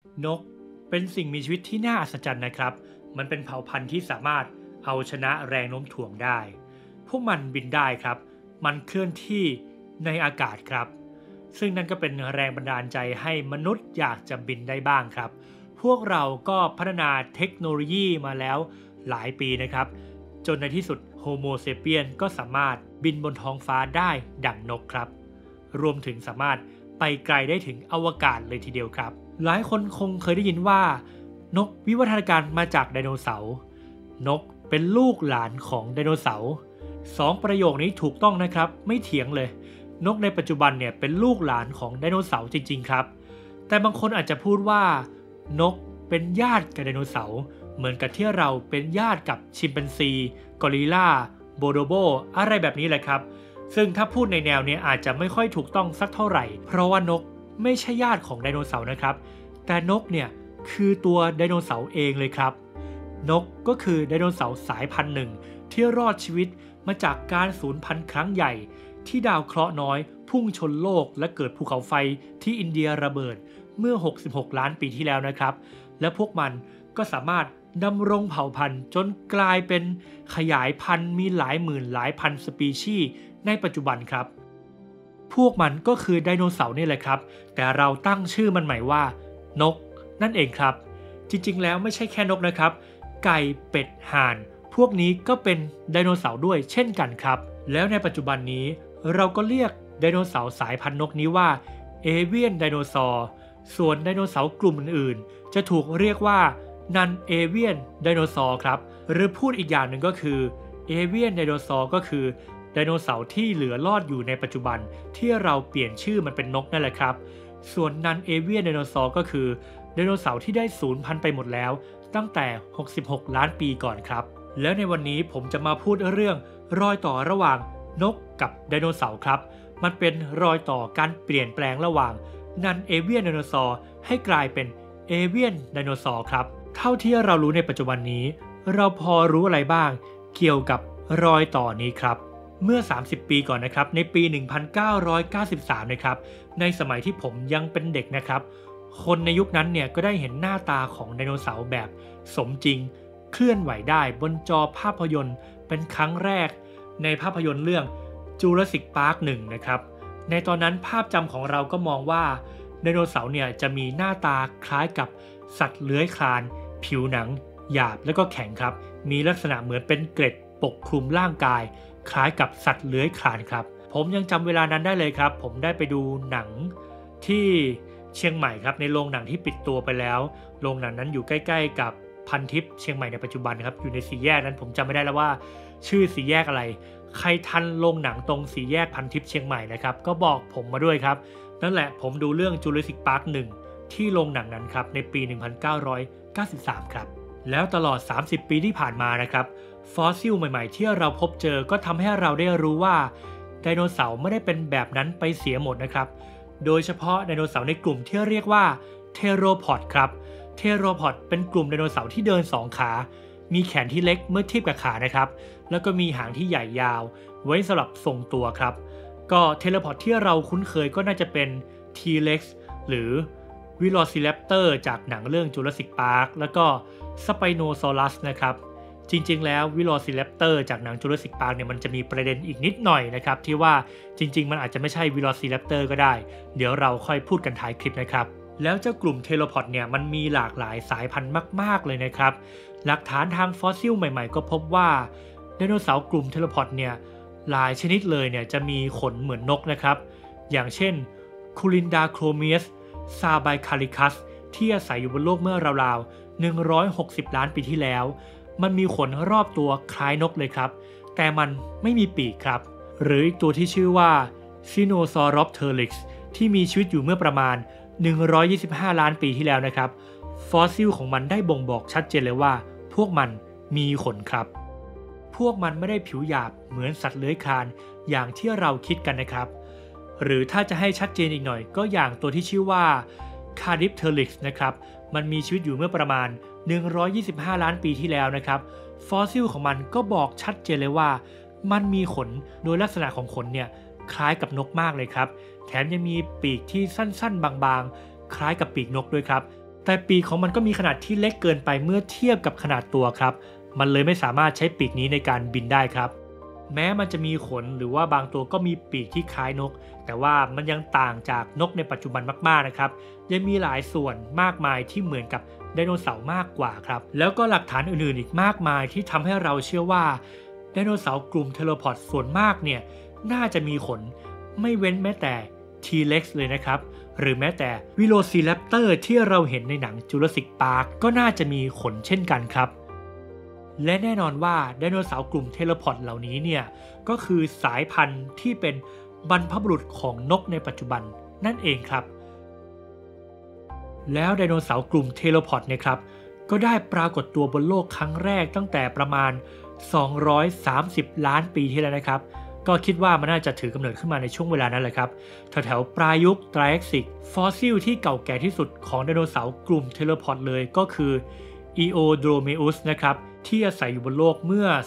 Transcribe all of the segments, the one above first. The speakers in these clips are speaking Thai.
นกเป็นสิ่งมีชีวิตที่น่าอัศจรรย์นะครับมันเป็นเผ่าพันธุ์ที่สามารถเอาชนะแรงโน้มถ่วงได้พวกมันบินได้ครับมันเคลื่อนที่ในอากาศครับซึ่งนั่นก็เป็นแรงบันดาลใจให้มนุษย์อยากจะบินได้บ้างครับพวกเราก็พัฒนาเทคโนโลยีมาแล้วหลายปีนะครับจนในที่สุดโฮโมเซเปียนก็สามารถบินบนท้องฟ้าได้ดั่งนกครับรวมถึงสามารถไปไกลได้ถึงอวกาศเลยทีเดียวครับหลายคนคงเคยได้ยินว่านกวิวัฒนาการมาจากไดโนเสาร์นกเป็นลูกหลานของไดโนเสาร์สองประโยคนี้ถูกต้องนะครับไม่เถียงเลยนกในปัจจุบันเนี่ยเป็นลูกหลานของไดโนเสาร์จริงๆครับแต่บางคนอาจจะพูดว่านกเป็นญาติกับไดโนเสาร์เหมือนกับที่เราเป็นญาติกับชิมแปนซีกอริลลาโบโดโบอะไรแบบนี้แหละครับซึ่งถ้าพูดในแนวนี้อาจจะไม่ค่อยถูกต้องสักเท่าไหร่เพราะว่านกไม่ใช่ญาติของไดโนเสาร์นะครับแต่นกเนี่ยคือตัวไดโนเสาร์เองเลยครับนกก็คือไดโนเสาร์สายพันธุ์หนึ่งที่รอดชีวิตมาจากการสูญพันธุ์ครั้งใหญ่ที่ดาวเคราะห์น้อยพุ่งชนโลกและเกิดภูเขาไฟที่อินเดียระเบิดเมื่อ66ล้านปีที่แล้วนะครับและพวกมันก็สามารถดำรงเผ่าพันธุ์จนกลายเป็นขยายพันธุ์มีหลายหมื่นหลายพันสปีชีส์ในปัจจุบันครับพวกมันก็คือไดโนเสาร์นี่แหละครับแต่เราตั้งชื่อมันใหม่ว่านกนั่นเองครับจริงๆแล้วไม่ใช่แค่นกนะครับไก่เป็ดห่านพวกนี้ก็เป็นไดโนเสาร์ด้วยเช่นกันครับแล้วในปัจจุบันนี้เราก็เรียกไดโนเสาร์สายพันธุ์นกนี้ว่าเอเวียนไดโนเสาร์ส่วนไดโนเสาร์กลุ่มอื่นๆจะถูกเรียกว่านันเอเวียนไดโนเสาร์ครับหรือพูดอีกอย่างหนึ่งก็คือเอเวียนไดโนเสาร์ก็คือไดโนเสาร์ที่เหลือรอดอยู่ในปัจจุบันที่เราเปลี่ยนชื่อมันเป็นนกนั่นแหละครับส่วนนันเอเวียนไดโนเสาร์ก็คือไดโนเสาร์ที่ได้สูญพันธุ์ไปหมดแล้วตั้งแต่66ล้านปีก่อนครับแล้วในวันนี้ผมจะมาพูดเรื่องรอยต่อระหว่างนกกับไดโนเสาร์ครับมันเป็นรอยต่อการเปลี่ยนแปลงระหว่างนันเอเวียนไดโนเสาร์ให้กลายเป็นเอเวียนไดโนเสาร์ครับเท่าที่เรารู้ในปัจจุบันนี้เราพอรู้อะไรบ้างเกี่ยวกับรอยต่อนี้ครับเมื่อ30ปีก่อนนะครับในปี1993นะครับในสมัยที่ผมยังเป็นเด็กนะครับคนในยุคนั้นเนี่ยก็ได้เห็นหน้าตาของไดโนเสาร์แบบสมจริงเคลื่อนไหวได้บนจอภาพยนตร์เป็นครั้งแรกในภาพยนตร์เรื่อง Jurassic Park 1นะครับในตอนนั้นภาพจำของเราก็มองว่าไดโนเสาร์เนี่ยจะมีหน้าตาคล้ายกับสัตว์เลื้อยคลานผิวหนังหยาบและก็แข็งครับมีลักษณะเหมือนเป็นเกล็ดปกคลุมร่างกายคล้ายกับสัตว์เลื้อยคลานครับผมยังจำเวลานั้นได้เลยครับผมได้ไปดูหนังที่เชียงใหม่ครับในโรงหนังที่ปิดตัวไปแล้วโรงหนังนั้นอยู่ใกล้ๆกับพันทิพย์เชียงใหม่ในปัจจุบันครับอยู่ในสี่แยกนั้นผมจำไม่ได้แล้วว่าชื่อสี่แยกอะไรใครทันโรงหนังตรงสี่แยกพันทิพย์เชียงใหม่นะครับก็บอกผมมาด้วยครับนั่นแหละผมดูเรื่อง Jurassic Park 1ที่โรงหนังนั้นครับในปี1993ครับแล้วตลอด30ปีที่ผ่านมานะครับฟอสซิลใหม่ๆที่เราพบเจอก็ทำให้เราได้รู้ว่าไดโนเสาร์ไม่ได้เป็นแบบนั้นไปเสียหมดนะครับโดยเฉพาะไดโนเสาร์ในกลุ่มที่เรียกว่าเทโรพอดครับเทโรพอดเป็นกลุ่มไดโนเสาร์ที่เดิน2ขามีแขนที่เล็กเมื่อเทียบกับขานะครับแล้วก็มีหางที่ใหญ่ยาวไว้สำหรับทรงตัวครับก็เทโรพอดที่เราคุ้นเคยก็น่าจะเป็น T-Rex หรือ Velociraptor จากหนังเรื่อง Jurassic Park แล้วก็ Spinosaurus นะครับจริงๆแล้ว Velociraptor จากหนัง Jurassic Park เนี่ยมันจะมีประเด็นอีกนิดหน่อยนะครับที่ว่าจริงๆมันอาจจะไม่ใช่ Velociraptor ก็ได้เดี๋ยวเราค่อยพูดกันท้ายคลิปนะครับแล้วเจ้ากลุ่มเทโรพอดเนี่ยมันมีหลากหลายสายพันธุ์มากๆเลยนะครับหลักฐานทางฟอสซิลใหม่ๆก็พบว่าไดโนเสาร์กลุ่มเทโรพอดเนี่ยหลายชนิดเลยเนี่ยจะมีขนเหมือนนกนะครับอย่างเช่นคูลินดาโครเมียสซาไบคาริคัสที่อาศัยอยู่บนโลกเมื่อราวๆ160ล้านปีที่แล้วมันมีขนรอบตัวคล้ายนกเลยครับแต่มันไม่มีปีกครับหรืออีกตัวที่ชื่อว่า Sinosauropteryx ที่มีชีวิตอยู่เมื่อประมาณ125ล้านปีที่แล้วนะครับฟอสซิลของมันได้บ่งบอกชัดเจนเลยว่าพวกมันมีขนครับพวกมันไม่ได้ผิวหยาบเหมือนสัตว์เลื้อยคลานอย่างที่เราคิดกันนะครับหรือถ้าจะให้ชัดเจนอีกหน่อยก็อย่างตัวที่ชื่อว่า Carypteryx นะครับมันมีชีวิตอยู่เมื่อประมาณ125ล้านปีที่แล้วนะครับฟอสซิลของมันก็บอกชัดเจนเลยว่ามันมีขนโดยลักษณะของขนเนี่ยคล้ายกับนกมากเลยครับแถมยังมีปีกที่สั้นๆบางๆคล้ายกับปีกนกด้วยครับแต่ปีกของมันก็มีขนาดที่เล็กเกินไปเมื่อเทียบกับขนาดตัวครับมันเลยไม่สามารถใช้ปีกนี้ในการบินได้ครับแม้มันจะมีขนหรือว่าบางตัวก็มีปีกที่คล้ายนกแต่ว่ามันยังต่างจากนกในปัจจุบันมากๆนะครับยังมีหลายส่วนมากมายที่เหมือนกับไดโนเสาร์มากกว่าครับแล้วก็หลักฐานอื่นๆอีกมากมายที่ทำให้เราเชื่อว่าไดโนเสาร์กลุ่มเทโลพอดส่วนมากเนี่ยน่าจะมีขนไม่เว้นแม้แต่ T-Rex เลยนะครับหรือแม้แต่วิโลซีแรปเตอร์ที่เราเห็นในหนังจูราสสิกพาร์คก็น่าจะมีขนเช่นกันครับและแน่นอนว่าไดโนเสาร์กลุ่มเทโลพอดเหล่านี้เนี่ยก็คือสายพันธุ์ที่เป็นบรรพบุรุษของนกในปัจจุบันนั่นเองครับแล้วไดโนเสาร์กลุ่มเทโลพอดเนี่ยครับก็ได้ปรากฏตัวบนโลกครั้งแรกตั้งแต่ประมาณ230 ล้านปีที่แล้วนะครับก็คิดว่ามันน่าจะถือกำเนิดขึ้นมาในช่วงเวลานั้นแหละครับแถวปลายยุคไทรแอสซิกฟอสซิลที่เก่าแก่ที่สุดของไดโนเสาร์กลุ่มเทโลพอดเลยก็คืออีโอโดรเมอุสนะครับที่อาศัยอยู่บนโลกเมื่อ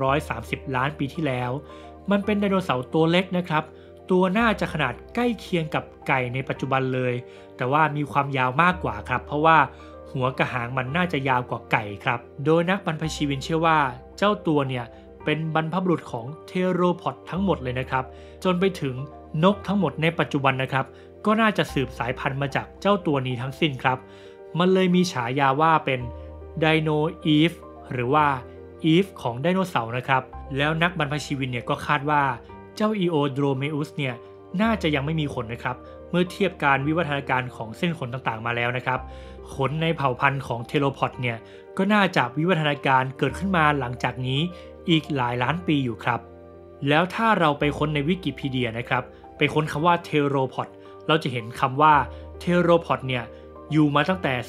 230 ล้านปีที่แล้วมันเป็นไดโนเสาร์ตัวเล็กนะครับตัวน่าจะขนาดใกล้เคียงกับไก่ในปัจจุบันเลยแต่ว่ามีความยาวมากกว่าครับเพราะว่าหัวกระหางมันน่าจะยาวกว่าไก่ครับโดยนักบรรพชีวินเชื่อว่าเจ้าตัวเนี่ยเป็นบรรพบุรุษของเทโรพอดทั้งหมดเลยนะครับจนไปถึงนกทั้งหมดในปัจจุบันนะครับก็น่าจะสืบสายพันธุ์มาจากเจ้าตัวนี้ทั้งสิ้นครับมันเลยมีฉายาว่าเป็นไดโนอีฟหรือว่าอีฟของไดโนเสาร์นะครับแล้วนักบรรพชีวินเนี่ยก็คาดว่าเจ้าอีโอโดรเมอุสเนี่ยน่าจะยังไม่มีขนนะครับเมื่อเทียบการวิวัฒนาการของเส้นขนต่างๆมาแล้วนะครับขนในเผ่าพันธุ์ของเทโลพอดเนี่ยก็น่าจะวิวัฒนาการเกิดขึ้นมาหลังจากนี้อีกหลายล้านปีอยู่ครับแล้วถ้าเราไปค้นในวิกิพีเดียนะครับไปค้นคำว่าเทโรพอดเราจะเห็นคำว่าเทโรพอดเนี่ยอยู่มาตั้งแต่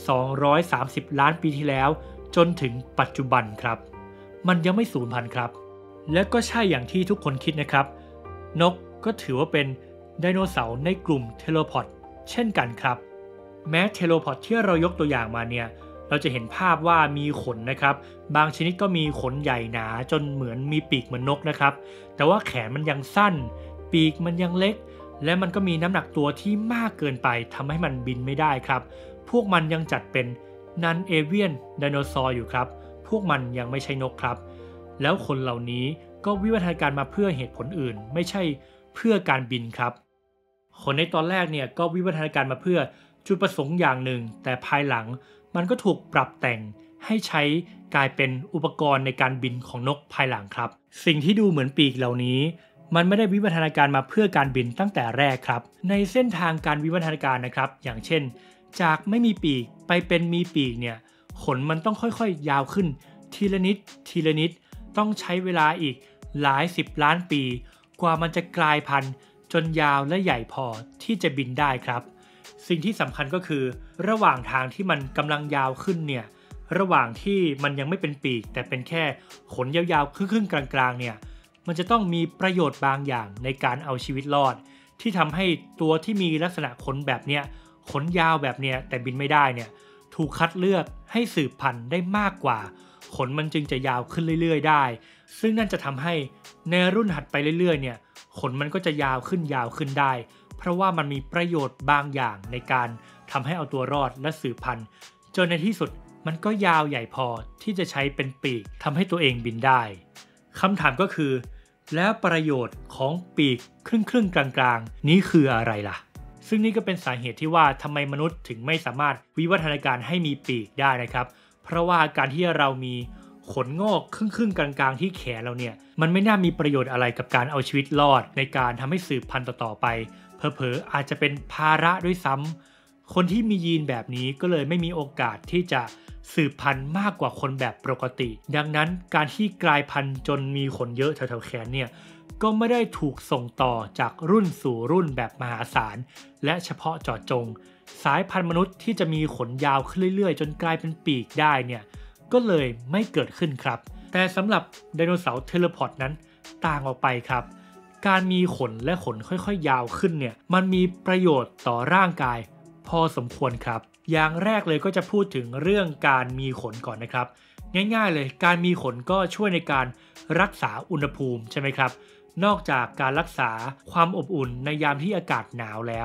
230 ล้านปีที่แล้วจนถึงปัจจุบันครับมันยังไม่สูญพันธุ์ครับและก็ใช่อย่างที่ทุกคนคิดนะครับนกก็ถือว่าเป็นไดโนเสาร์ในกลุ่มเทโลพอดเช่นกันครับแม้เทโลพอดที่เรายกตัวอย่างมาเนี่ยเราจะเห็นภาพว่ามีขนนะครับบางชนิดก็มีขนใหญ่หนาจนเหมือนมีปีกเหมือนนกนะครับแต่ว่าแขนมันยังสั้นปีกมันยังเล็กและมันก็มีน้ำหนักตัวที่มากเกินไปทำให้มันบินไม่ได้ครับพวกมันยังจัดเป็นนันเอเวียนไดโนเสาร์อยู่ครับพวกมันยังไม่ใช่นกครับแล้วคนเหล่านี้ก็วิวัฒนาการมาเพื่อเหตุผลอื่นไม่ใช่เพื่อการบินครับคนในตอนแรกเนี่ยก็วิวัฒนาการมาเพื่อจุดประสงค์อย่างหนึ่งแต่ภายหลังมันก็ถูกปรับแต่งให้ใช้กลายเป็นอุปกรณ์ในการบินของนกภายหลังครับสิ่งที่ดูเหมือนปีกเหล่านี้มันไม่ได้วิวัฒนาการมาเพื่อการบินตั้งแต่แรกครับในเส้นทางการวิวัฒนาการนะครับอย่างเช่นจากไม่มีปีกไปเป็นมีปีกเนี่ยขนมันต้องค่อยๆยาวขึ้นทีละนิดทีละนิดต้องใช้เวลาอีกหลาย10 ล้านปีกว่ามันจะกลายพันธุ์จนยาวและใหญ่พอที่จะบินได้ครับสิ่งที่สำคัญก็คือระหว่างทางที่มันกำลังยาวขึ้นเนี่ยระหว่างที่มันยังไม่เป็นปีกแต่เป็นแค่ขนยาวๆครึ่งๆกลางๆเนี่ยมันจะต้องมีประโยชน์บางอย่างในการเอาชีวิตรอดที่ทำให้ตัวที่มีลักษณะขนแบบเนี้ยขนยาวแบบเนี้ยแต่บินไม่ได้เนี่ยถูกคัดเลือกให้สืบพันธุ์ได้มากกว่าขนมันจึงจะยาวขึ้นเรื่อยๆได้ซึ่งนั่นจะทำให้ในรุ่นถัดไปเรื่อยๆเนี่ยขนมันก็จะยาวขึ้นได้เพราะว่ามันมีประโยชน์บางอย่างในการทำให้เอาตัวรอดและสืบพันธุ์จนในที่สุดมันก็ยาวใหญ่พอที่จะใช้เป็นปีกทำให้ตัวเองบินได้คำถามก็คือแล้วประโยชน์ของปีกครึ่งกลางๆนี้คืออะไรล่ะซึ่งนี่ก็เป็นสาเหตุที่ว่าทำไมมนุษย์ถึงไม่สามารถวิวัฒนาการให้มีปีกได้นะครับเพราะว่าการที่เรามีขนงอกครึ่งกลางๆที่แขนเราเนี่ยมันไม่น่ามีประโยชน์อะไรกับการเอาชีวิตรอดในการทำให้สืบพันธุ์ต่อไปเผลอๆอาจจะเป็นภาระด้วยซ้ำคนที่มียีนแบบนี้ก็เลยไม่มีโอกาสที่จะสืบพันธุ์มากกว่าคนแบบปกติดังนั้นการที่กลายพันธุ์จนมีขนเยอะแถวๆแขนเนี่ยก็ไม่ได้ถูกส่งต่อจากรุ่นสู่รุ่นแบบมหาศาลและเฉพาะเจาะจงสายพันธุ์มนุษย์ที่จะมีขนยาวขึ้นเรื่อยๆจนกลายเป็นปีกได้เนี่ยก็เลยไม่เกิดขึ้นครับแต่สำหรับไดโนเสาร์เทเลพอดนั้นต่างออกไปครับการมีขนและขนค่อยๆยาวขึ้นเนี่ยมันมีประโยชน์ต่อร่างกายพอสมควรครับอย่างแรกเลยก็จะพูดถึงเรื่องการมีขนก่อนนะครับง่ายๆเลยการมีขนก็ช่วยในการรักษาอุณหภูมิใช่ไหมครับนอกจากการรักษาความอบอุ่นในยามที่อากาศหนาวแล้ว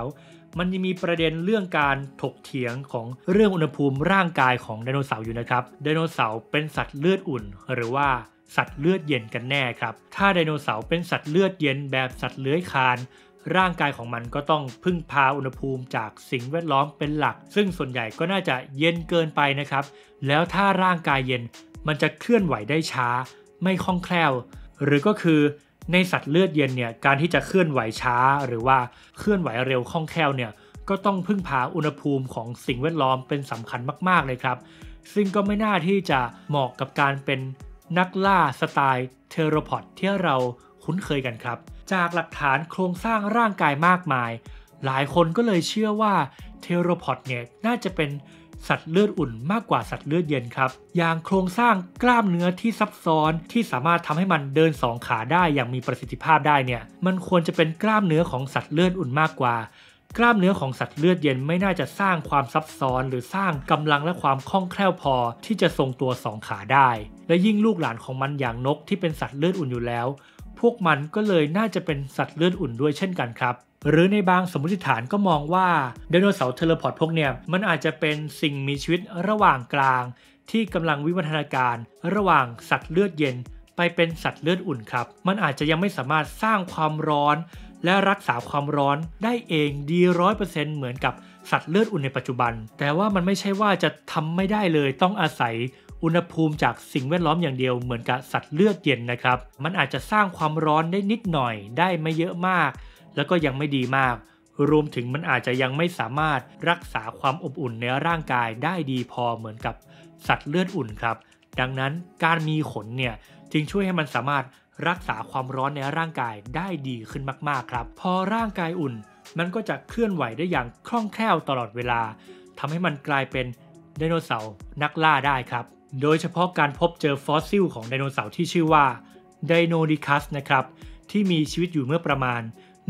มันยังมีประเด็นเรื่องการถกเถียงของเรื่องอุณหภูมิร่างกายของไดโนเสาร์อยู่นะครับไดโนเสาร์เป็นสัตว์เลือดอุ่นหรือว่าสัตว์เลือดเย็นกันแน่ครับถ้าไดโนเสาร์เป็นสัตว์เลือดเย็นแบบสัตว์เลื้อยคลานร่างกายของมันก็ต้องพึ่งพาอุณหภูมิจากสิ่งแวดล้อมเป็นหลักซึ่งส่วนใหญ่ก็น่าจะเย็นเกินไปนะครับแล้วถ้าร่างกายเย็นมันจะเคลื่อนไหวได้ช้าไม่คล่องแคล่วหรือก็คือในสัตว์เลือดเย็นเนี่ยการที่จะเคลื่อนไหวช้าหรือว่าเคลื่อนไหวเร็วคล่องแคล่วเนี่ยก็ต้องพึ่งพาอุณหภูมิของสิ่งแวดล้อมเป็นสำคัญมากๆเลยครับซึ่งก็ไม่น่าที่จะเหมาะกับการเป็นนักล่าสไตล์เทโรพอดที่เราคุ้นเคยกันครับจากหลักฐานโครงสร้างร่างกายมากมายหลายคนก็เลยเชื่อว่าเทโรพอดเนี่ยน่าจะเป็นสัตว์เลือดอุ่นมากกว่าสัตว์เลือดเย็นครับอย่างโครงสร้างกล้ามเนื้อที่ซับซ้อนที่สามารถทำให้มันเดินสองขาได้อย่างมีประสิทธิภาพได้เนี่ยมันควรจะเป็นกล้ามเนื้อของสัตว์เลือดอุ่นมากกว่ากล้ามเนื้อของสัตว์เลือดเย็นไม่น่าจะสร้างความซับซ้อนหรือสร้างกำลังและความคล่องแคล่วพอที่จะทรงตัวสองขาได้และยิ่งลูกหลานของมันอย่างนกที่เป็นสัตว์เลือดอุ่นอยู่แล้วพวกมันก็เลยน่าจะเป็นสัตว์เลือดอุ่นด้วยเช่นกันครับหรือในบางสมมติฐานก็มองว่าไดโนเสาร์เทเลพอร์ตพวกเนี่ยมันอาจจะเป็นสิ่งมีชีวิตระหว่างกลางที่กำลังวิวัฒนาการระหว่างสัตว์เลือดเย็นไปเป็นสัตว์เลือดอุ่นครับมันอาจจะยังไม่สามารถสร้างความร้อนและรักษาความร้อนได้เองดี 100% เหมือนกับสัตว์เลือดอุ่นในปัจจุบันแต่ว่ามันไม่ใช่ว่าจะทำไม่ได้เลยต้องอาศัยอุณหภูมิจากสิ่งแวดล้อมอย่างเดียวเหมือนกับสัตว์เลือดเย็นนะครับมันอาจจะสร้างความร้อนได้นิดหน่อยได้ไม่เยอะมากแล้วก็ยังไม่ดีมากรวมถึงมันอาจจะยังไม่สามารถรักษาความอบอุ่นในร่างกายได้ดีพอเหมือนกับสัตว์เลือดอุ่นครับดังนั้นการมีขนเนี่ยจึงช่วยให้มันสามารถรักษาความร้อนในร่างกายได้ดีขึ้นมากๆครับพอร่างกายอุ่นมันก็จะเคลื่อนไหวได้อย่างคล่องแคล่วตลอดเวลาทำให้มันกลายเป็นไดโนเสาร์นักล่าได้ครับโดยเฉพาะการพบเจอฟอสซิลของไดโนเสาร์ที่ชื่อว่าไดโนดิคัสนะครับที่มีชีวิตอยู่เมื่อประมาณ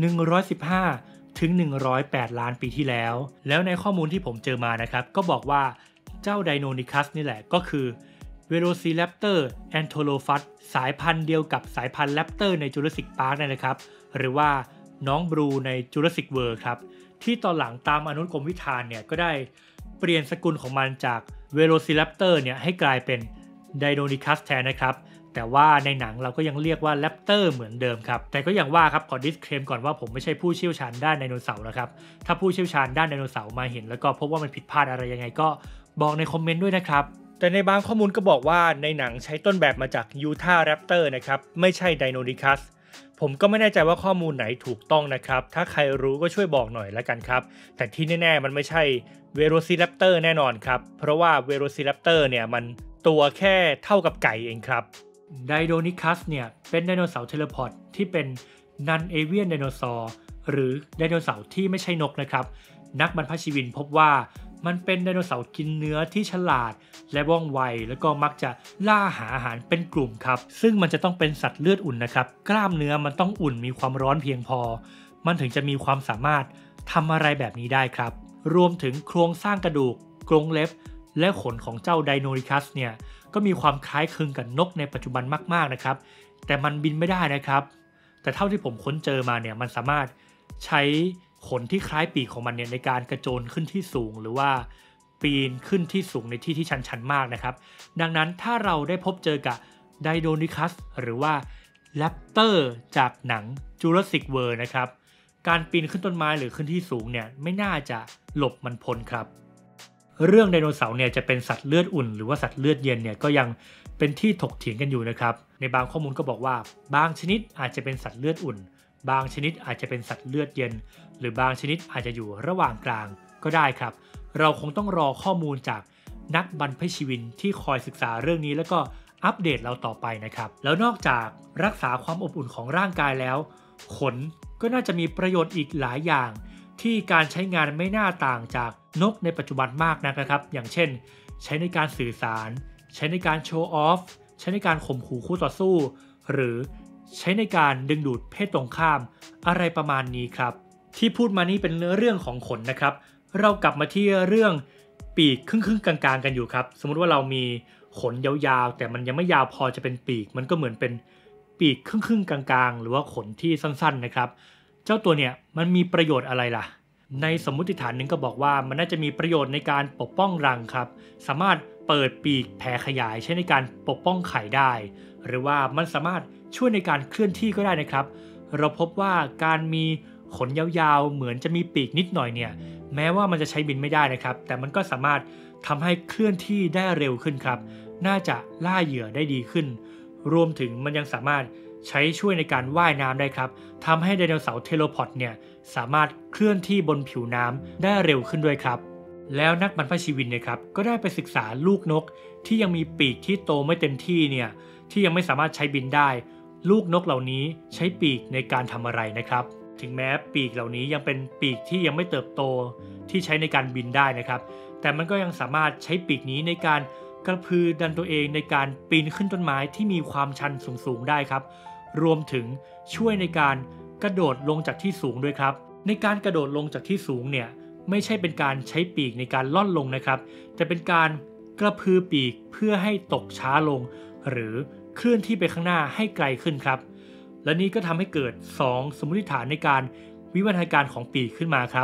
115ถึง108ล้านปีที่แล้วในข้อมูลที่ผมเจอมานะครับก็บอกว่าเจ้าไดโนดิคัสนี่แหละก็คือเวโรซิแรปเตอร์แอนโทโลฟัสสายพันธุ์เดียวกับสายพันธุ์แรปเตอร์ในจูราสสิกพาร์คนั่นนะครับหรือว่าน้องบลูในจูราสสิกเวิลด์ครับที่ตอนหลังตามอนุกรมวิธานเนี่ยก็ได้เปลี่ยนสกุลของมันจากเวโรซิแรปเตอร์เนี่ยให้กลายเป็นไดโนดิคัสแทนนะครับแต่ว่าในหนังเราก็ยังเรียกว่าแรปเตอร์เหมือนเดิมครับแต่ก็อย่างว่าครับขอดิสเคลมก่อนว่าผมไม่ใช่ผู้เชี่ยวชาญด้านไดโนเสาร์นะครับถ้าผู้เชี่ยวชาญด้านไดโนเสาร์มาเห็นแล้วก็พบว่ามันผิดพลาดอะไรยังไงก็บอกในคอมเมนต์ด้วยนะครับแต่ในบางข้อมูลก็บอกว่าในหนังใช้ต้นแบบมาจากยูทาห์แรปเตอร์นะครับไม่ใช่ไดโนดิคัสผมก็ไม่แน่ใจว่าข้อมูลไหนถูกต้องนะครับถ้าใครรู้ก็ช่วยบอกหน่อยละกันครับแต่ที่แน่ๆมันไม่ใช่เวโรซิแรปเตอร์แน่นอนครับเพราะว่าเวโรซิแรปเตอร์เนี่ยมันตัวแค่เท่ากับไก่เองครับไดโดนิคัสเนี่ยเป็นไดโนเสาร์เทเลพอร์ตที่เป็นนันเอเวียนไดโนเสาร์หรือไดโนเสาร์ที่ไม่ใช่นกนะครับนักบรรพชีวินพบว่ามันเป็นไดโนเสาร์กินเนื้อที่ฉลาดและว่องไวแล้วก็มักจะล่าหาอาหารเป็นกลุ่มครับซึ่งมันจะต้องเป็นสัตว์เลือดอุ่นนะครับกล้ามเนื้อมันต้องอุ่นมีความร้อนเพียงพอมันถึงจะมีความสามารถทำอะไรแบบนี้ได้ครับรวมถึงโครงสร้างกระดูกกรงเล็บและขนของเจ้าไดโนดิคัสเนี่ยก็มีความคล้ายคลึงกับนกในปัจจุบันมากๆนะครับแต่มันบินไม่ได้นะครับแต่เท่าที่ผมค้นเจอมาเนี่ยมันสามารถใช้ขนที่คล้ายปีกของมันเนี่ยในการกระโจนขึ้นที่สูงหรือว่าปีนขึ้นที่สูงในที่ที่ชันๆมากนะครับดังนั้นถ้าเราได้พบเจอกับไดโดนิคัสหรือว่าแรปเตอร์จากหนังจูราสสิกเวิลด์นะครับการปีนขึ้นต้นไม้หรือขึ้นที่สูงเนี่ยไม่น่าจะหลบมันพ้นครับเรื่องไดโนเสาร์เนี่ยจะเป็นสัตว์เลือดอุ่นหรือว่าสัตว์เลือดเย็นเนี่ยก็ยังเป็นที่ถกเถียงกันอยู่นะครับในบางข้อมูลก็บอกว่าบางชนิดอาจจะเป็นสัตว์เลือดอุ่นบางชนิดอาจจะเป็นสัตว์เลือดเย็นหรือบางชนิดอาจจะอยู่ระหว่างกลางก็ได้ครับเราคงต้องรอข้อมูลจากนักบรรพชีวินที่คอยศึกษาเรื่องนี้แล้วก็อัปเดตเราต่อไปนะครับแล้วนอกจากรักษาความอบอุ่นของร่างกายแล้วขนก็น่าจะมีประโยชน์อีกหลายอย่างที่การใช้งานไม่น่าต่างจากนกในปัจจุบันมากนักนะครับอย่างเช่นใช้ในการสื่อสารใช้ในการโชว์ออฟใช้ในการข่มขู่คู่ต่อสู้หรือใช้ในการดึงดูดเพศตรงข้ามอะไรประมาณนี้ครับที่พูดมานี้เป็นเรื่องของขนนะครับเรากลับมาที่เรื่องปีกครึ่งๆกลางๆกันอยู่ครับสมมุติว่าเรามีขนยาวๆแต่มันยังไม่ยาวพอจะเป็นปีกมันก็เหมือนเป็นปีกครึ่งๆกลางๆหรือว่าขนที่สั้นๆนะครับเจ้าตัวเนี่ยมันมีประโยชน์อะไรล่ะในสมมุติฐานหนึ่งก็บอกว่ามันน่าจะมีประโยชน์ในการปกป้องรังครับสามารถเปิดปีกแผ่ขยายใช้ในการปกป้องไข่ได้หรือว่ามันสามารถช่วยในการเคลื่อนที่ก็ได้นะครับเราพบว่าการมีขนยาวๆเหมือนจะมีปีกนิดหน่อยเนี่ยแม้ว่ามันจะใช้บินไม่ได้นะครับแต่มันก็สามารถทำให้เคลื่อนที่ได้เร็วขึ้นครับน่าจะล่าเหยื่อได้ดีขึ้นรวมถึงมันยังสามารถใช้ช่วยในการว่ายน้ำได้ครับทำให้ไดโนเสาร์เทโลพอดเนี่ยสามารถเคลื่อนที่บนผิวน้ำได้เร็วขึ้นด้วยครับแล้วนักบรรพชีวินนะครับก็ได้ไปศึกษาลูกนกที่ยังมีปีกที่โตไม่เต็มที่เนี่ยที่ยังไม่สามารถใช้บินได้ลูกนกเหล่านี้ใช้ปีกในการทำอะไรนะครับถึงแม้ปีกเหล่านี้ยังเป็นปีกที่ยังไม่เติบโตที่ใช้ในการบินได้นะครับแต่มันก็ยังสามารถใช้ปีกนี้ในการกระพือดันตัวเองในการปีนขึ้นต้นไม้ที่มีความชันสูงได้ครับรวมถึงช่วยในการกระโดดลงจากที่สูงด้วยครับในการกระโดดลงจากที่สูงเนี่ยไม่ใช่เป็นการใช้ปีกในการล่อนลงนะครับแต่เป็นการกระพือปีกเพื่อให้ตกช้าลงหรือเคลื่อนที่ไปข้างหน้าให้ไกลขึ้นครับและนี้ก็ทำให้เกิด2สมมติฐานในการวิวัฒนาการของปีกขึ้นมาครับ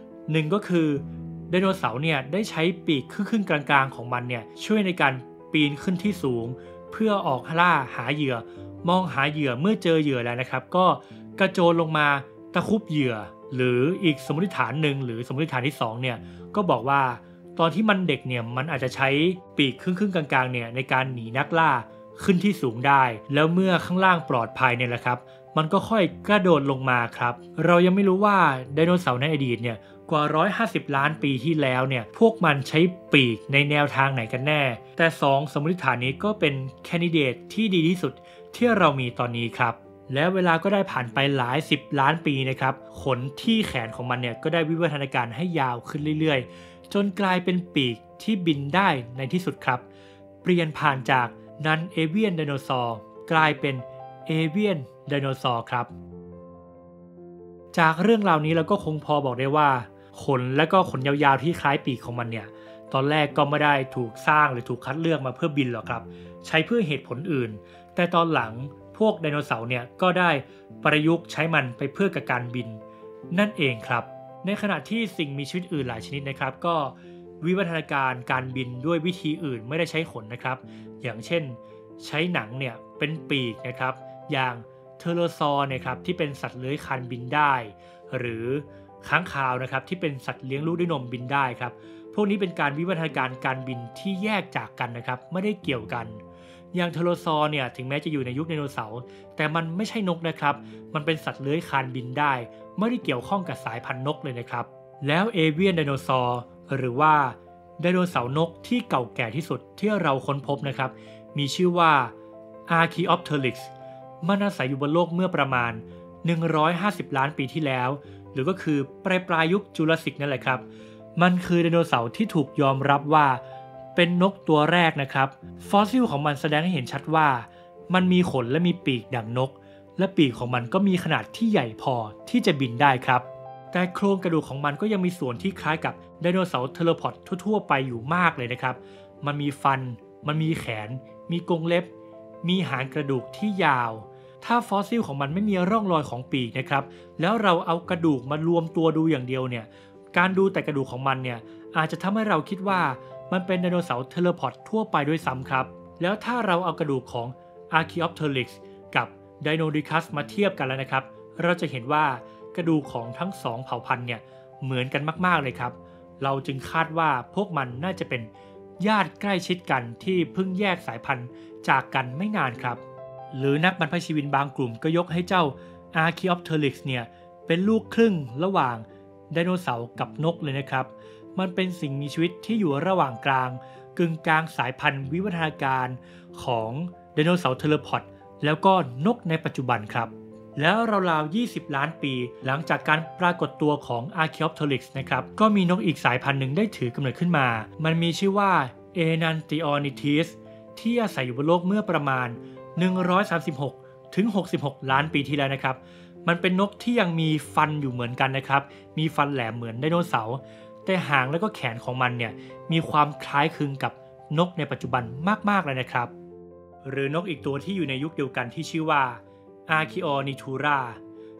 1ก็คือไดโนเสาร์เนี่ยได้ใช้ปีกครึ่งกลางๆของมันเนี่ยช่วยในการปีนขึ้นที่สูงเพื่อออกล่าหาเหยื่อมองหาเหยื่อเมื่อเจอเหยื่อแล้วนะครับก็กระโจนลงมาตะคุบเหยื่อหรืออีกสมมติฐานหนึ่งหรือสมมติฐานที่2เนี่ยก็บอกว่าตอนที่มันเด็กเนี่ยมันอาจจะใช้ปีกครึ่งกลางๆเนี่ยในการหนีนักล่าขึ้นที่สูงได้แล้วเมื่อข้างล่างปลอดภัยเนี่ยแหละครับมันก็ค่อยกระโดดลงมาครับเรายังไม่รู้ว่าไดโนเสาร์ในอดีตเนี่ยกว่า150ล้านปีที่แล้วเนี่ยพวกมันใช้ปีกในแนวทางไหนกันแน่แต่2สมมติฐานนี้ก็เป็นแคนดิเดตที่ดีที่สุดที่เรามีตอนนี้ครับแล้วเวลาก็ได้ผ่านไปหลาย10ล้านปีนะครับขนที่แขนของมันเนี่ยก็ได้วิวัฒนาการให้ยาวขึ้นเรื่อยๆจนกลายเป็นปีกที่บินได้ในที่สุดครับเปลี่ยนผ่านจากนันเอเวียนไดโนเสาร์กลายเป็นเอเวียนไดโนเสาร์ครับจากเรื่องราวนี้เราก็คงพอบอกได้ว่าขนและก็ขนยาวๆที่คล้ายปีกของมันเนี่ยตอนแรกก็ไม่ได้ถูกสร้างหรือถูกคัดเลือกมาเพื่อบินหรอกครับใช้เพื่อเหตุผลอื่นแต่ตอนหลังพวกไดโนเสาร์เนี่ยก็ได้ประยุกต์ใช้มันไปเพื่อกับการบินนั่นเองครับในขณะที่สิ่งมีชีวิตอื่นหลายชนิดนะครับก็วิวัฒนาการการบินด้วยวิธีอื่นไม่ได้ใช้ขนนะครับอย่างเช่นใช้หนังเนี่ยเป็นปีกนะครับอย่างเทอโรซอร์นะครับที่เป็นสัตว์เลื้อยคลานบินได้หรือค้างคาวนะครับที่เป็นสัตว์เลี้ยงลูกด้วยนมบินได้ครับพวกนี้เป็นการวิวัฒนาการการบินที่แยกจากกันนะครับไม่ได้เกี่ยวกันอย่างเทอโรซอร์เนี่ยถึงแม้จะอยู่ในยุคไดโนเสาร์แต่มันไม่ใช่นกนะครับมันเป็นสัตว์เลื้อยคลานบินได้ไม่ได้เกี่ยวข้องกับสายพันธุ์นกเลยนะครับแล้วเอเวียนไดโนเสาร์หรือว่าไดโนเสาร์นกที่เก่าแก่ที่สุดที่เราค้นพบนะครับมีชื่อว่า Archaeopteryx มันอาศัยอยู่บนโลกเมื่อประมาณ150ล้านปีที่แล้วหรือก็คือปลายยุคจูราสสิกนั่นแหละครับมันคือไดโนเสาร์ที่ถูกยอมรับว่าเป็นนกตัวแรกนะครับฟอสซิลของมันแสดงให้เห็นชัดว่ามันมีขนและมีปีกดังนกและปีกของมันก็มีขนาดที่ใหญ่พอที่จะบินได้ครับแต่โครงกระดูกของมันก็ยังมีส่วนที่คล้ายกับไดโนเสาร์เทเลพอดทั่วๆไปอยู่มากเลยนะครับมันมีฟันมันมีแขนมีกรงเล็บมีหางกระดูกที่ยาวถ้าฟอสซิลของมันไม่มีร่องรอยของปีกนะครับแล้วเราเอากระดูกมารวมตัวดูอย่างเดียวเนี่ยการดูแต่กระดูกของมันเนี่ยอาจจะทำให้เราคิดว่ามันเป็นไดโนเสาร์เทเลพอดทั่วไปด้วยซ้ำครับแล้วถ้าเราเอากระดูกของ Archaeopteryx กับ Deinonychus มาเทียบกันแล้วนะครับเราจะเห็นว่ากระดูกของทั้ง2เผ่าพันธุ์เนี่ยเหมือนกันมากๆเลยครับเราจึงคาดว่าพวกมันน่าจะเป็นญาติใกล้ชิดกันที่เพิ่งแยกสายพันธุ์จากกันไม่นานครับหรือนักบรรพชีวินบางกลุ่มก็ยกให้เจ้า Archaeopteryx เนี่ยเป็นลูกครึ่งระหว่างไดโนเสาร์กับนกเลยนะครับมันเป็นสิ่งมีชีวิตที่อยู่ระหว่างกลางกึ่งกลางสายพันธุ์วิวัฒนาการของไดโนเสาร์เทเลพอดแล้วก็นกในปัจจุบันครับแล้วราวๆ20ล้านปีหลังจากการปรากฏตัวของ Archaeopteryx นะครับก็มีนกอีกสายพันธุ์หนึ่งได้ถือกำเนิดขึ้นมามันมีชื่อว่า Enantiornithis ที่อาศัยอยู่บนโลกเมื่อประมาณ136 ถึง 66ล้านปีที่แล้วนะครับมันเป็นนกที่ยังมีฟันอยู่เหมือนกันนะครับมีฟันแหลมเหมือนไดโนเสาร์แต่หางและก็แขนของมันเนี่ยมีความคล้ายคลึงกับนกในปัจจุบันมากๆเลยนะครับหรือนกอีกตัวที่อยู่ในยุคเดียวกันที่ชื่อว่า Archaeornithura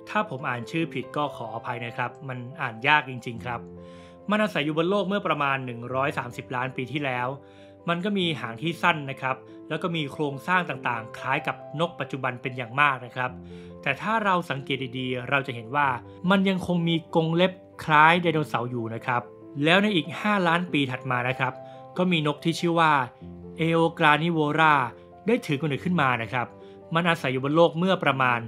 ถ้าผมอ่านชื่อผิดก็ขออภัยนะครับมันอ่านยากจริงๆครับมันอาศัยอยู่บนโลกเมื่อประมาณ130ล้านปีที่แล้วมันก็มีหางที่สั้นนะครับแล้วก็มีโครงสร้างต่างๆคล้ายกับนกปัจจุบันเป็นอย่างมากนะครับแต่ถ้าเราสังเกตดีๆเราจะเห็นว่ามันยังคงมีกรงเล็บคล้ายไดโนเสาร์อยู่นะครับแล้วในอีก5ล้านปีถัดมานะครับก็มีนกที่ชื่อว่าเอโอกรานิโวราได้ถือกำเนิดขึ้นมานะครับมันอาศัยอยู่บนโลกเมื่อประมาณ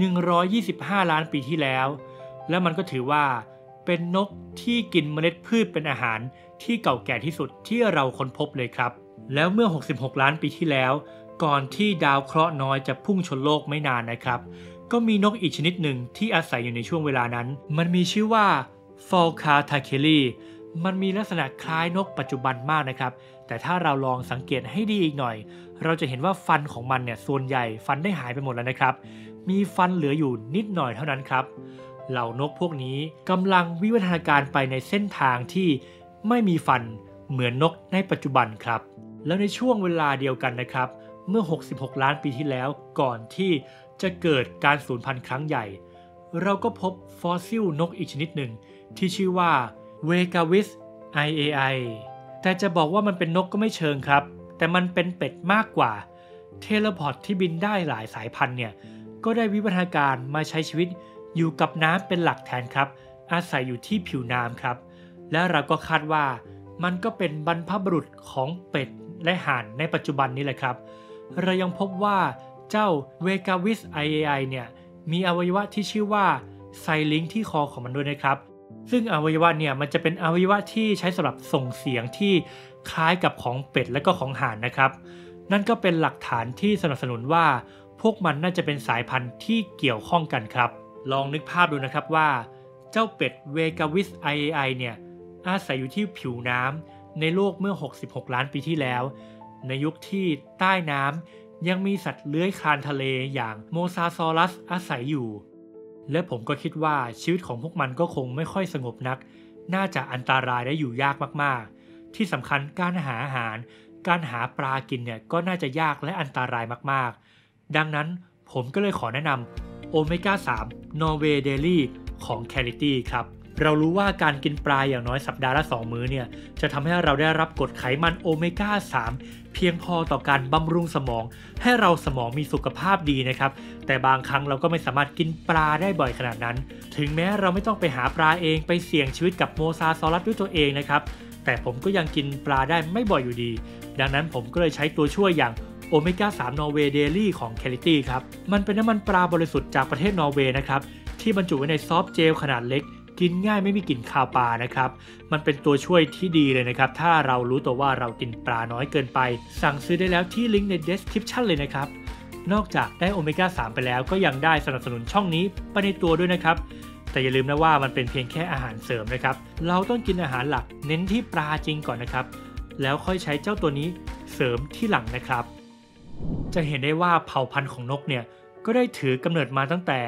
125ล้านปีที่แล้วและมันก็ถือว่าเป็นนกที่กินเมล็ดพืชเป็นอาหารที่เก่าแก่ที่สุดที่เราค้นพบเลยครับแล้วเมื่อ66ล้านปีที่แล้วก่อนที่ดาวเคราะห์น้อยจะพุ่งชนโลกไม่นานนะครับก็มีนกอีกชนิดหนึ่งที่อาศัยอยู่ในช่วงเวลานั้นมันมีชื่อว่าฟอลคาทาเคลีมันมีลักษณะคล้ายนกปัจจุบันมากนะครับแต่ถ้าเราลองสังเกตให้ดีอีกหน่อยเราจะเห็นว่าฟันของมันเนี่ยส่วนใหญ่ฟันได้หายไปหมดแล้วนะครับมีฟันเหลืออยู่นิดหน่อยเท่านั้นครับเหล่านกพวกนี้กำลังวิวัฒนาการไปในเส้นทางที่ไม่มีฟันเหมือนนกในปัจจุบันครับแล้วในช่วงเวลาเดียวกันนะครับเมื่อ66ล้านปีที่แล้วก่อนที่จะเกิดการสูญพันธุ์ครั้งใหญ่เราก็พบฟอสซิลนกอีกชนิดหนึ่งที่ชื่อว่าเวกาวิส iai แต่จะบอกว่ามันเป็นนกก็ไม่เชิงครับแต่มันเป็นเป็ดมากกว่าเทเลพอร์ตที่บินได้หลายสายพันธุ์เนี่ยก็ได้วิวัฒนาการมาใช้ชีวิตอยู่กับน้ำเป็นหลักแทนครับอาศัยอยู่ที่ผิวน้ำครับและเราก็คาดว่ามันก็เป็นบรรพบุรุษของเป็ดและห่านในปัจจุบันนี้แหละครับเรายังพบว่าเจ้าเวกาวิส iai เนี่ยมีอวัยวะที่ชื่อว่าไซลิงที่คอของมันด้วยนะครับซึ่งอวัยวะเนี่ยมันจะเป็นอวัยวะที่ใช้สำหรับส่งเสียงที่คล้ายกับของเป็ดและก็ของห่านนะครับนั่นก็เป็นหลักฐานที่สนับสนุนว่าพวกมันน่าจะเป็นสายพันธุ์ที่เกี่ยวข้องกันครับลองนึกภาพดูนะครับว่าเจ้าเป็ดเวกาวิส iai เนี่ยอาศัยอยู่ที่ผิวน้ำในโลกเมื่อ66ล้านปีที่แล้วในยุคที่ใต้น้ำยังมีสัตว์เลื้อยคลานทะเลอย่างโมซาซอรัสอาศัยอยู่และผมก็คิดว่าชีวิตของพวกมันก็คงไม่ค่อยสงบนักน่าจะอันตรายและอยู่ยากมากๆที่สำคัญการหาอาหารการหาปลากินเนี่ยก็น่าจะยากและอันตรายมากๆดังนั้นผมก็เลยขอแนะนำโอเมก้า3 Norway Daily ของ Quality ครับเรารู้ว่าการกินปลาอย่างน้อยสัปดาห์ละ2มื้อเนี่ยจะทำให้เราได้รับกรดไขมันโอเมก้า3เพียงพอต่อการบำรุงสมองให้เราสมองมีสุขภาพดีนะครับแต่บางครั้งเราก็ไม่สามารถกินปลาได้บ่อยขนาดนั้นถึงแม้เราไม่ต้องไปหาปลาเองไปเสี่ยงชีวิตกับโมซาซอรัสด้วยตัวเองนะครับแต่ผมก็ยังกินปลาได้ไม่บ่อยอยู่ดีดังนั้นผมก็เลยใช้ตัวช่วยอย่างโอเมก้า3 Norway Daily ของ Quality ครับมันเป็นน้ำมันปลาบริสุทธิ์จากประเทศนอร์เวย์นะครับที่บรรจุไว้ในซอฟต์เจลขนาดเล็กกินง่ายไม่มีกลิ่นคาวปลานะครับมันเป็นตัวช่วยที่ดีเลยนะครับถ้าเรารู้ตัวว่าเรากินปลาน้อยเกินไปสั่งซื้อได้แล้วที่ลิงก์ใน description เลยนะครับนอกจากได้โอเมก้า3ไปแล้วก็ยังได้สนับสนุนช่องนี้ไปในตัวด้วยนะครับแต่อย่าลืมนะว่ามันเป็นเพียงแค่อาหารเสริมนะครับเราต้องกินอาหารหลักเน้นที่ปลาจริงก่อนนะครับแล้วค่อยใช้เจ้าตัวนี้เสริมที่หลังนะครับจะเห็นได้ว่าเผ่าพันธุ์ของนกเนี่ยก็ได้ถือกำเนิดมาตั้งแต่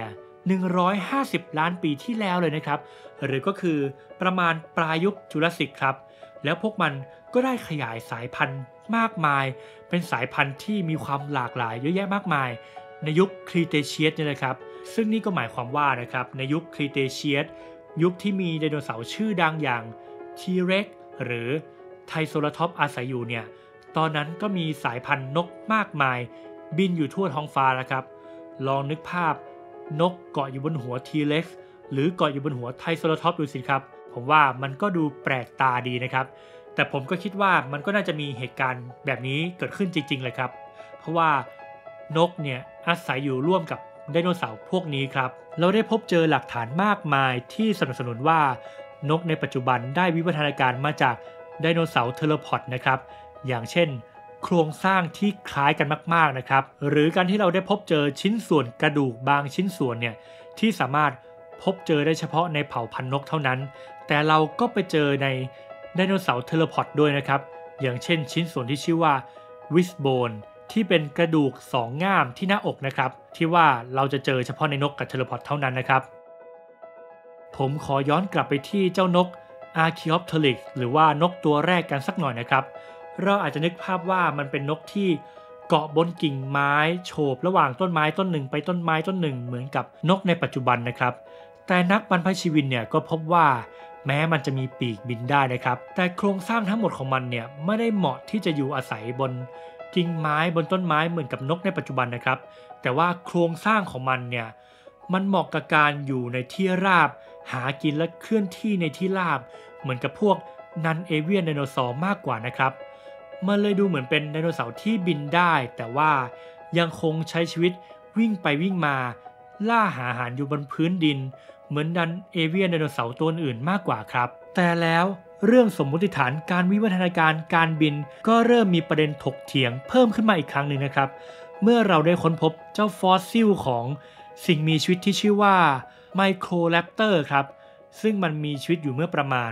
150ล้านปีที่แล้วเลยนะครับหรือก็คือประมาณปลายยุคจูราสสิกครับแล้วพวกมันก็ได้ขยายสายพันธุ์มากมายเป็นสายพันธุ์ที่มีความหลากหลายเยอะแยะมากมายในยุคครีเทเชียสเนี่ยนะครับซึ่งนี่ก็หมายความว่านะครับในยุคครีเทเชียสยุคที่มีไดโนเสาร์ชื่อดังอย่างทีเร็กหรือไทรโซราทอปส์อาศัยอยู่เนี่ยตอนนั้นก็มีสายพันธุ์นกมากมายบินอยู่ทั่วท้องฟ้าแล้วครับลองนึกภาพนกเกาะอยู่บนหัวทีเร็กซ์หรือเกาะอยู่บนหัวไทรโซราทอปส์ดูสิครับผมว่ามันก็ดูแปลกตาดีนะครับแต่ผมก็คิดว่ามันก็น่าจะมีเหตุการณ์แบบนี้เกิดขึ้นจริงๆเลยครับเพราะว่านกเนี่ยอาศัยอยู่ร่วมกับไดโนเสาร์พวกนี้ครับเราได้พบเจอหลักฐานมากมายที่สนับสนุนว่านกในปัจจุบันได้วิวัฒนาการมาจากไดโนเสาร์เทเลพอดนะครับอย่างเช่นโครงสร้างที่คล้ายกันมากๆนะครับหรือการที่เราได้พบเจอชิ้นส่วนกระดูกบางชิ้นส่วนเนี่ยที่สามารถพบเจอได้เฉพาะในเผ่าพันธุ์นกเท่านั้นแต่เราก็ไปเจอในไดโนเสาร์เทเลพอดด้วยนะครับอย่างเช่นชิ้นส่วนที่ชื่อว่าวิสโบนที่เป็นกระดูก2ง่ามที่หน้าอกนะครับที่ว่าเราจะเจอเฉพาะในนกกับเทเลพอดเท่านั้นนะครับผมขอย้อนกลับไปที่เจ้านกอาร์คิออปเทริกหรือว่านกตัวแรกกันสักหน่อยนะครับเราอาจจะนึกภาพว่ามันเป็นนกที่เกาะบนกิ่งไม้โฉบระหว่างต้นไม้ต้นหนึ่งไปต้นไม้ต้นหนึ่งเหมือนกับนกในปัจจุบันนะครับแต่นักบรรพชีวินเนี่ยก็พบว่าแม้มันจะมีปีกบินได้นะครับแต่โครงสร้างทั้งหมดของมันเนี่ยไม่ได้เหมาะที่จะอยู่อาศัยบนกิ่งไม้บนต้นไม้เหมือนกับนกในปัจจุบันนะครับแต่ว่าโครงสร้างของมันเนี่ยมันเหมาะกับการอยู่ในที่ราบหากินและเคลื่อนที่ในที่ราบเหมือนกับพวกนันเอเวียนไดโนเสาร์มากกว่านะครับมันเลยดูเหมือนเป็นไดโนเสาร์ที่บินได้แต่ว่ายังคงใช้ชีวิตวิ่งไปวิ่งมาล่าหาอาหารอยู่บนพื้นดินเหมือนนันเอเวียนไดโนเสาร์ตัวอื่นมากกว่าครับแต่แล้วเรื่องสมมติฐานการวิวัฒนาการการบินก็เริ่มมีประเด็นถกเถียงเพิ่มขึ้นมาอีกครั้งหนึ่งนะครับเมื่อเราได้ค้นพบเจ้าฟอสซิลของสิ่งมีชีวิตที่ชื่อว่าไมโครแรปเตอร์ครับซึ่งมันมีชีวิตอยู่เมื่อประมาณ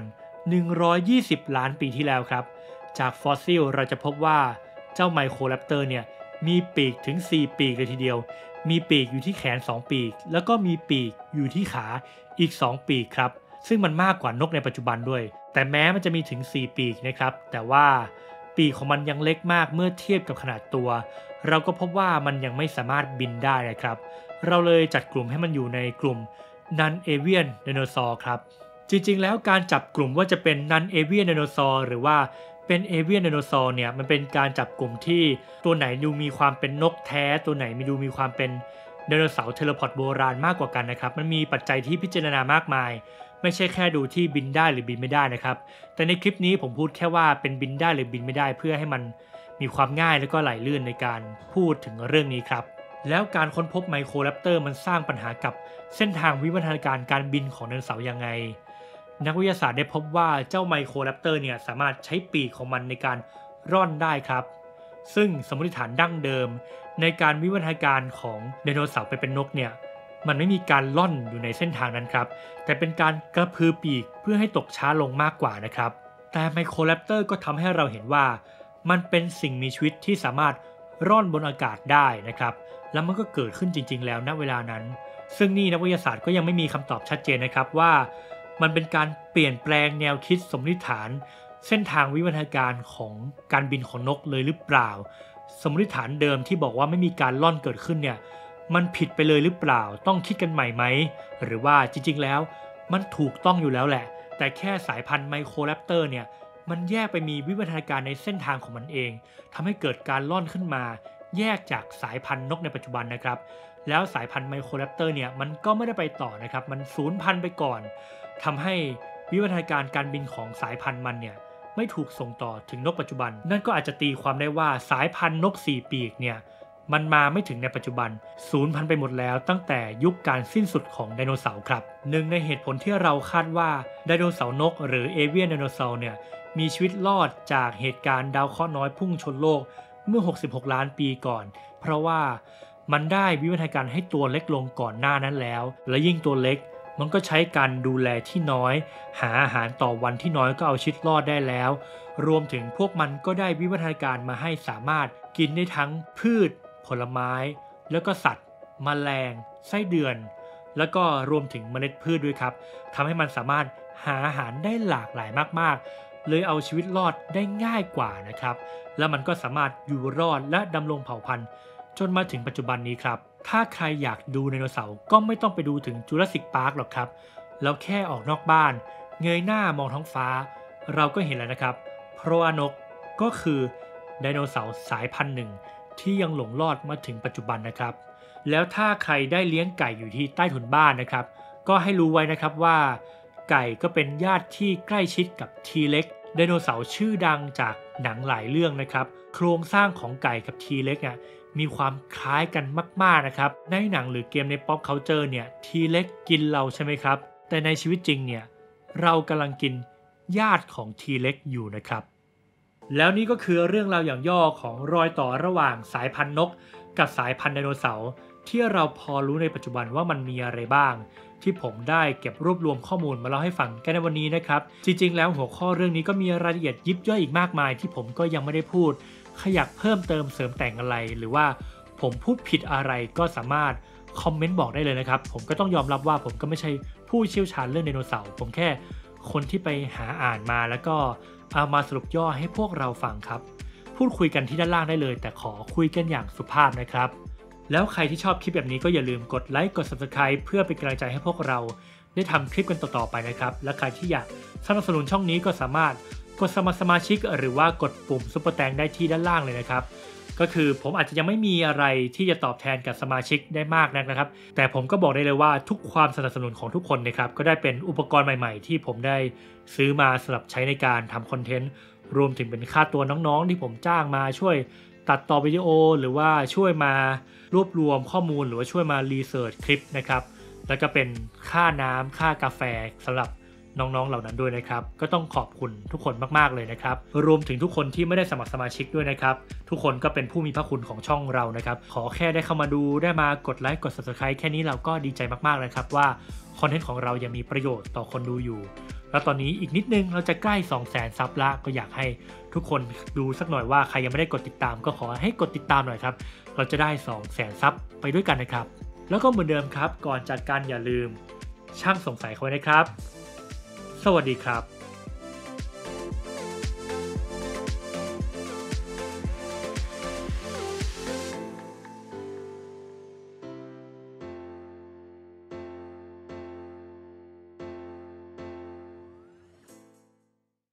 120 ล้านปีที่แล้วครับจากฟอสซิลเราจะพบว่าเจ้าไมโครแรปเตอร์เนี่ยมีปีกถึง4ปีกเลยทีเดียวมีปีกอยู่ที่แขน2ปีกแล้วก็มีปีกอยู่ที่ขาอีก2ปีกครับซึ่งมันมากกว่านกในปัจจุบันด้วยแต่แม้มันจะมีถึง4ปีกนะครับแต่ว่าปีกของมันยังเล็กมากเมื่อเทียบกับขนาดตัวเราก็พบว่ามันยังไม่สามารถบินได้นะครับเราเลยจัดกลุ่มให้มันอยู่ในกลุ่ม Non-Avian Dinosaur ครับจริงๆแล้วการจับกลุ่มว่าจะเป็น Non-Avian Dinosaur หรือว่าเป็น Avian Dinosaur เนี่ยมันเป็นการจับกลุ่มที่ตัวไหนดูมีความเป็นนกแท้ตัวไหนดูมีความเป็นไดโนเสาร์เทเลพอร์ตโบราณมากกว่ากันนะครับมันมีปัจจัยที่พิจารณามากมายไม่ใช่แค่ดูที่บินได้หรือบินไม่ได้นะครับแต่ในคลิปนี้ผมพูดแค่ว่าเป็นบินได้หรือบินไม่ได้เพื่อให้มันมีความง่ายและก็ไหลลื่นในการพูดถึงเรื่องนี้ครับแล้วการค้นพบไมโครแรปเตอร์มันสร้างปัญหากับเส้นทางวิวัฒนาการการบินของไดโนเสาร์ยังไงนักวิทยาศาสตร์ได้พบว่าเจ้าไมโครแรปเตอร์เนี่ยสามารถใช้ปีกของมันในการร่อนได้ครับซึ่งสมมติฐานดั้งเดิมในการวิวัฒนาการของไดโนเสาร์ไปเป็นนกเนี่ยมันไม่มีการล่อนอยู่ในเส้นทางนั้นครับแต่เป็นการกระพือปีกเพื่อให้ตกช้าลงมากกว่านะครับแต่ไมโครแรปเตอร์ก็ทำให้เราเห็นว่ามันเป็นสิ่งมีชีวิตที่สามารถร่อนบนอากาศได้นะครับแล้วมันก็เกิดขึ้นจริงๆแล้วณเวลานั้นซึ่งนี่นักวิทยาศาสตร์ก็ยังไม่มีคำตอบชัดเจนนะครับว่ามันเป็นการเปลี่ยนแปลงแนวคิดสมมติฐานเส้นทางวิวัฒนาการของการบินของนกเลยหรือเปล่าสมมติฐานเดิมที่บอกว่าไม่มีการล่อนเกิดขึ้นเนี่ยมันผิดไปเลยหรือเปล่าต้องคิดกันใหม่ไหมหรือว่าจริงๆแล้วมันถูกต้องอยู่แล้วแหละแต่แค่สายพันธุ์ไมโครแรปเตอร์เนี่ยมันแยกไปมีวิวัฒนาการในเส้นทางของมันเองทำให้เกิดการล่อนขึ้นมาแยกจากสายพันธุ์นกในปัจจุบันนะครับแล้วสายพันธุ์ไมโครแรปเตอร์เนี่ยมันก็ไม่ได้ไปต่อนะครับมันสูญพันธุ์ไปก่อนทำให้วิวัฒนาการการบินของสายพันธุ์มันเนี่ยไม่ถูกส่งต่อถึงนกปัจจุบันนั่นก็อาจจะตีความได้ว่าสายพันธุ์นก4ปีกเนี่ยมันมาไม่ถึงในปัจจุบันสูญพันธุ์ไปหมดแล้วตั้งแต่ยุคการสิ้นสุดของไดโนเสาร์ครับหนึ่งในเหตุผลที่เราคาดว่าไดโนเสาร์นกหรือเอเวียนไดโนเสาร์เนี่ยมีชีวิตรอดจากเหตุการณ์ดาวเคราะห์น้อยพุ่งชนโลกเมื่อ66ล้านปีก่อนเพราะว่ามันได้วิวัฒนาการให้ตัวเล็กลงก่อนหน้านั้นแล้วและยิ่งตัวเล็กมันก็ใช้การดูแลที่น้อยหาอาหารต่อวันที่น้อยก็เอาชีวิตรอดได้แล้วรวมถึงพวกมันก็ได้วิวัฒนาการมาให้สามารถกินได้ทั้งพืชผลไม้แล้วก็สัตว์แมลงไส้เดือนแล้วก็รวมถึงเมล็ดพืชด้วยครับทำให้มันสามารถหาอาหารได้หลากหลายมากๆเลยเอาชีวิตรอดได้ง่ายกว่านะครับแล้วมันก็สามารถอยู่รอดและดำรงเผ่าพันธุ์จนมาถึงปัจจุบันนี้ครับถ้าใครอยากดูไดโนเสาร์ก็ไม่ต้องไปดูถึงจูราสสิคพาร์คหรอกครับแล้วแค่ออกนอกบ้านเงยหน้ามองท้องฟ้าเราก็เห็นแล้วนะครับเพราะว่านกก็คือไดโนเสาร์สายพันธุ์หนึ่งที่ยังหลงรอดมาถึงปัจจุบันนะครับแล้วถ้าใครได้เลี้ยงไก่อยู่ที่ใต้ถุนบ้านนะครับก็ให้รู้ไว้นะครับว่าไก่ก็เป็นญาติที่ใกล้ชิดกับทีเล็กไดโนเสาร์ชื่อดังจากหนังหลายเรื่องนะครับโครงสร้างของไก่กับทีเล็กเนี่ยมีความคล้ายกันมากๆนะครับในหนังหรือเกมใน Pop Culture เนี่ยทีเล็กกินเราใช่ไหมครับแต่ในชีวิตจริงเนี่ยเรากำลังกินญาติของทีเล็กอยู่นะครับแล้วนี่ก็คือเรื่องราวอย่างย่อของรอยต่อระหว่างสายพันธุ์นกกับสายพันธุ์ไดโนเสาร์ที่เราพอรู้ในปัจจุบันว่ามันมีอะไรบ้างที่ผมได้เก็บรวบรวมข้อมูลมาเล่าให้ฟังกันในวันนี้นะครับจริงๆแล้วหัวข้อเรื่องนี้ก็มีรายละเอียดยิบย่อยอีกมากมายที่ผมก็ยังไม่ได้พูดใครอยากเพิ่มเติมเสริมแต่งอะไรหรือว่าผมพูดผิดอะไรก็สามารถคอมเมนต์บอกได้เลยนะครับผมก็ต้องยอมรับว่าผมก็ไม่ใช่ผู้เชี่ยวชาญเรื่องไดโนเสาร์ผมแค่คนที่ไปหาอ่านมาแล้วก็เอามาสรุปย่อให้พวกเราฟังครับพูดคุยกันที่ด้านล่างได้เลยแต่ขอคุยกันอย่างสุภาพนะครับแล้วใครที่ชอบคลิปแบบนี้ก็อย่าลืมกดไลค์กด Subscribe เพื่อเป็นกำลังใจให้พวกเราได้ทำคลิปกันต่อๆไปนะครับและใครที่อยากสนับสนุนช่องนี้ก็สามารถกดสมัครสมาชิกหรือว่ากดปุ่มซุปเปอร์แตงได้ที่ด้านล่างเลยนะครับก็คือผมอาจจะยังไม่มีอะไรที่จะตอบแทนกับสมาชิกได้มากนักนะครับแต่ผมก็บอกได้เลยว่าทุกความสนับสนุนของทุกคนนะครับก็ได้เป็นอุปกรณ์ใหม่ๆที่ผมได้ซื้อมาสำหรับใช้ในการทำคอนเทนต์รวมถึงเป็นค่าตัวน้องๆที่ผมจ้างมาช่วยตัดต่อวิดีโอหรือว่าช่วยมารวบรวมข้อมูลหรือว่าช่วยมารีเสิร์ชคลิปนะครับแล้วก็เป็นค่าน้ำค่ากาแฟสำหรับน้องๆเหล่านั้นด้วยนะครับก็ต้องขอบคุณทุกคนมากๆเลยนะครับรวมถึงทุกคนที่ไม่ได้สมัครสมาชิกด้วยนะครับทุกคนก็เป็นผู้มีพระคุณของช่องเรานะครับขอแค่ได้เข้ามาดูได้มากดไลค์กด Subscribe แค่นี้เราก็ดีใจมากๆเลยครับว่าคอนเทนต์ของเรายังมีประโยชน์ต่อคนดูอยู่แล้วตอนนี้อีกนิดนึงเราจะใกล้ 200,000 ซับละก็อยากให้ทุกคนดูสักหน่อยว่าใครยังไม่ได้กดติดตามก็ขอให้กดติดตามหน่อยครับเราจะได้ 200,000 ซับไปด้วยกันนะครับแล้วก็เหมือนเดิมครับก่อนจัดการอย่าลืมช่างสงสัยเขาไว้นะครับสวัสดีครับ